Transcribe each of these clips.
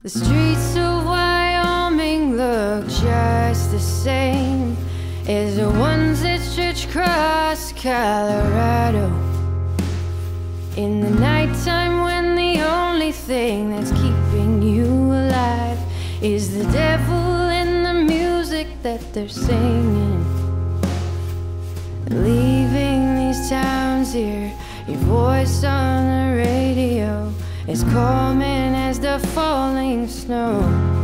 The streets of Wyoming look just the same as the ones that stretch across Colorado. In the nighttime, when the only thing that's keeping you alive is the devil and the music that they're singing. Leaving these towns here, your voice on the radio as calming as the falling snow.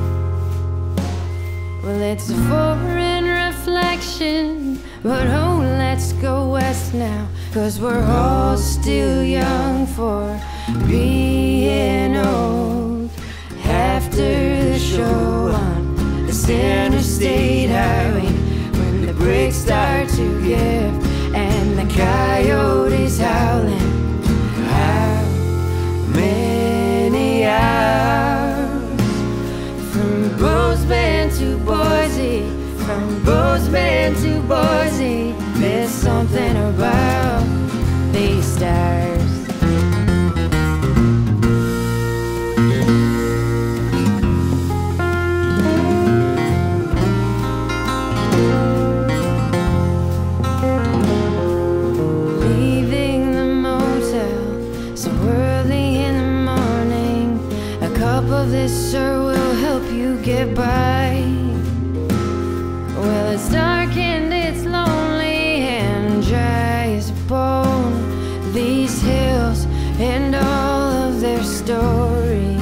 Well, it's a foreign reflection, but oh, let's go west now, 'cause we're all still young for being old. After the show on the interstate highway, when the brakes start to give and the coyotes howling, how many hours from Bozeman to Boise, from Bozeman to Boise? There's something about these stars. Leaving the motel so early in the morning, a cup of this, sir, will help you get by. Well, it's dark and it's lonely and dry as a bone, these hills and all of their stories.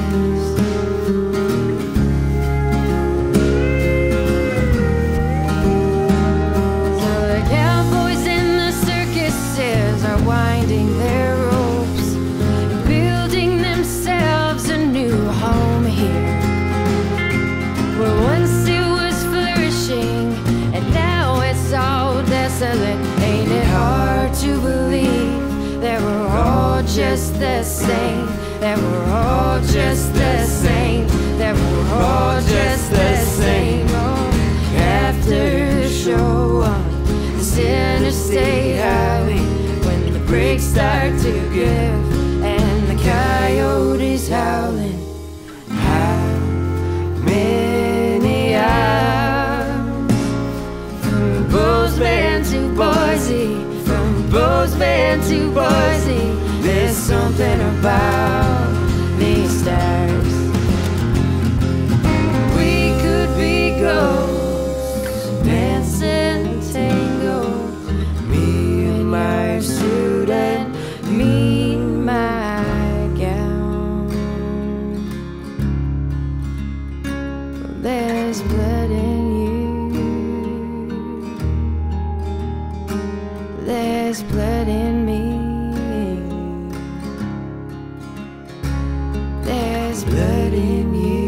So the cowboys and the circuses are winding their ropes, building themselves a new home here, where once it was flourishing and now it's all desolate. Ain't it hard to believe that we're all just the same, that we're all just the same, that we're all just the same? Oh, after the show on this interstate highway, when the brakes start to give and the coyotes howling, how many hours from Bozeman to Boise, from Bozeman to Boise? There's something about these stars. We could be ghosts dancing tango, me in my suit and me in my gown. There's blood in you, there's blood in me, there's blood in you.